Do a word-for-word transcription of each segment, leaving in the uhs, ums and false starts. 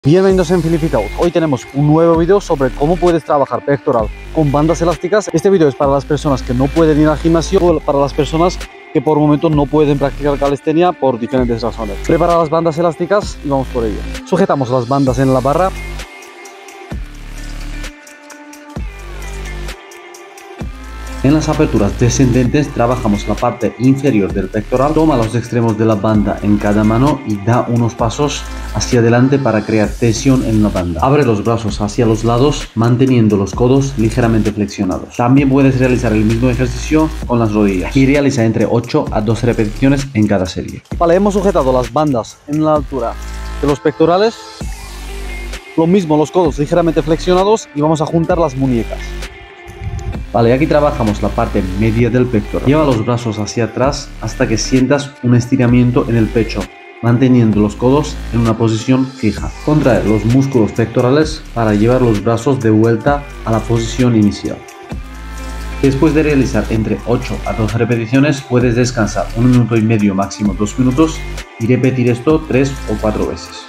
Bienvenidos en Philip Fit Out. Hoy tenemos un nuevo video sobre cómo puedes trabajar pectoral con bandas elásticas. Este video es para las personas que no pueden ir al gimnasio, para las personas que por el momento no pueden practicar calistenia por diferentes razones. Prepara las bandas elásticas y vamos por ello. Sujetamos las bandas en la barra. En las aperturas descendentes trabajamos la parte inferior del pectoral. Toma los extremos de la banda en cada mano y da unos pasos hacia adelante para crear tensión en la banda. Abre los brazos hacia los lados manteniendo los codos ligeramente flexionados. También puedes realizar el mismo ejercicio con las rodillas y realiza entre ocho a doce repeticiones en cada serie. Vale, hemos sujetado las bandas en la altura de los pectorales. Lo mismo, los codos ligeramente flexionados y vamos a juntar las muñecas. Vale, aquí trabajamos la parte media del pectoral. Lleva los brazos hacia atrás hasta que sientas un estiramiento en el pecho, manteniendo los codos en una posición fija. Contrae los músculos pectorales para llevar los brazos de vuelta a la posición inicial. Después de realizar entre ocho a doce repeticiones, puedes descansar un minuto y medio, máximo dos minutos, y repetir esto tres o cuatro veces.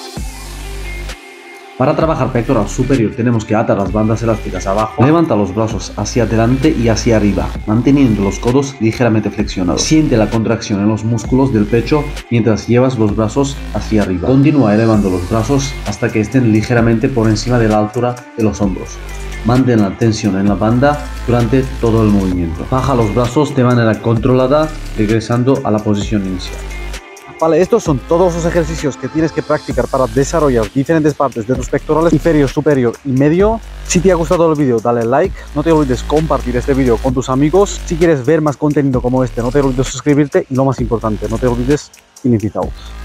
Para trabajar pectoral superior tenemos que atar las bandas elásticas abajo, levanta los brazos hacia adelante y hacia arriba, manteniendo los codos ligeramente flexionados. Siente la contracción en los músculos del pecho mientras llevas los brazos hacia arriba. Continúa elevando los brazos hasta que estén ligeramente por encima de la altura de los hombros. Mantén la tensión en la banda durante todo el movimiento. Baja los brazos de manera controlada, regresando a la posición inicial. Vale, estos son todos los ejercicios que tienes que practicar para desarrollar diferentes partes de tus pectorales, inferior, superior y medio. Si te ha gustado el vídeo, dale like, no te olvides compartir este vídeo con tus amigos. Si quieres ver más contenido como este, no te olvides suscribirte y lo más importante, no te olvides Philip Fit Out.